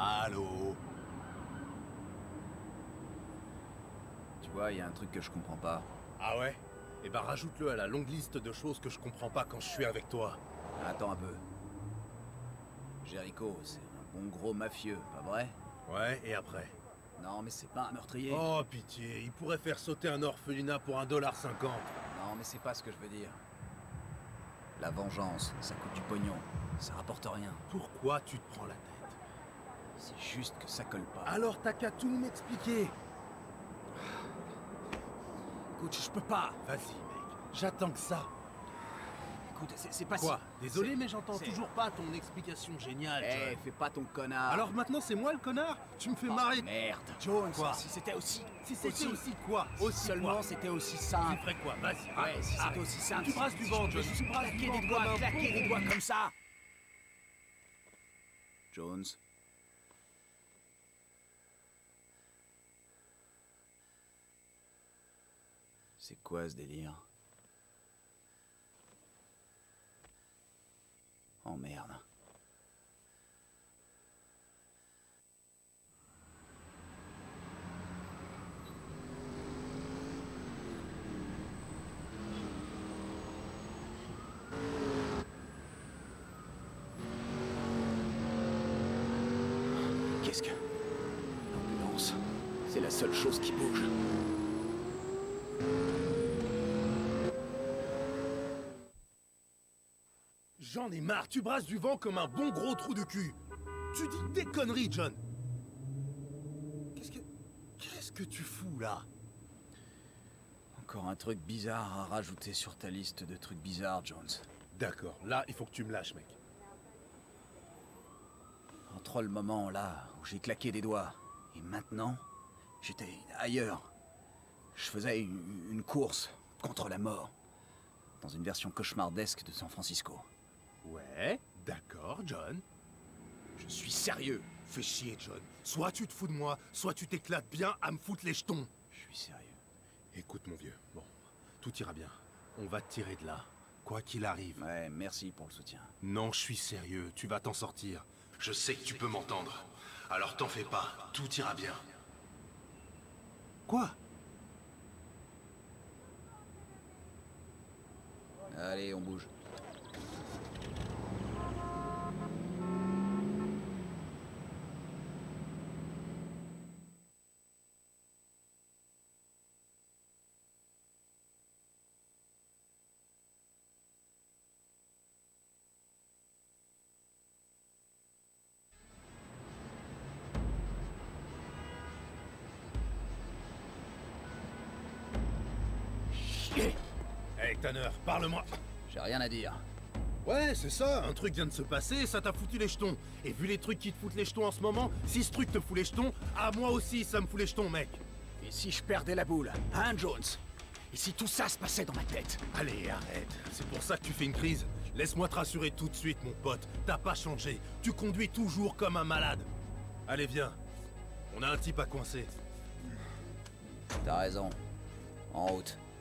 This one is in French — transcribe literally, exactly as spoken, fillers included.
Allô? Tu vois, il y a un truc que je comprends pas. Ah ouais? Eh ben rajoute-le à la longue liste de choses que je comprends pas quand je suis avec toi. Attends un peu. Jericho, c'est un bon gros mafieux, pas vrai? Ouais, et après? Non, mais c'est pas un meurtrier. Oh pitié, il pourrait faire sauter un orphelinat pour un dollar cinquante. Non, mais c'est pas ce que je veux dire. La vengeance, ça coûte du pognon. Ça rapporte rien. Pourquoi tu te prends la tête? C'est juste que ça colle pas. Alors t'as qu'à tout m'expliquer. Écoute, je peux pas. Vas-y mec, j'attends que ça. Écoute, c'est pas Quoi? si... Désolé c'est- mais j'entends c'est- toujours pas ton explication géniale, Eh, John. fais pas ton connard. Alors maintenant c'est moi le connard? Tu me fais Oh, marrer. merde. Jones, Quoi? si c'était aussi... Si c'était aussi quoi? Aussi Seulement quoi? c'était aussi Tu simple. ferais quoi? Vas-y, Ouais, arrête, si c'était arrête. aussi simple. Tu brasses si- du si vent, je John. peux Tu brasses du claquer vent des doigts, comme un claquer des bon doigts gros- comme ça. Jones. C'est quoi ce délire? Oh merde. Qu'est-ce que... L'ambulance. C'est la seule chose qui bouge. J'en ai marre, tu brasses du vent comme un bon gros trou de cul. Tu dis des conneries, John. Qu'est-ce que... Qu'est-ce que tu fous, là? Encore un truc bizarre à rajouter sur ta liste de trucs bizarres, Jones. D'accord, là, il faut que tu me lâches, mec. Entre le moment là où j'ai claqué des doigts et maintenant, j'étais ailleurs. Je faisais une, une course contre la mort. Dans une version cauchemardesque de San Francisco. Ouais, d'accord, John. Je suis sérieux. Fais chier, John. Soit tu te fous de moi, soit tu t'éclates bien à me foutre les jetons. Je suis sérieux. Écoute, mon vieux, bon, tout ira bien. On va te tirer de là, quoi qu'il arrive. Ouais, merci pour le soutien. Non, je suis sérieux, tu vas t'en sortir. Je sais que tu peux m'entendre. Alors t'en fais pas, tout ira bien. Quoi? Allez, on bouge. Chier. Hey, Tanner, parle-moi. J'ai rien à dire. Ouais, c'est ça, un truc vient de se passer, ça t'a foutu les jetons. Et vu les trucs qui te foutent les jetons en ce moment, si ce truc te fout les jetons, à moi aussi ça me fout les jetons, mec. Et si je perdais la boule, hein, Jones? Et si tout ça se passait dans ma tête? Allez, arrête. C'est pour ça que tu fais une crise. Laisse-moi te rassurer tout de suite, mon pote. T'as pas changé. Tu conduis toujours comme un malade. Allez, viens. On a un type à coincer. T'as raison. En route.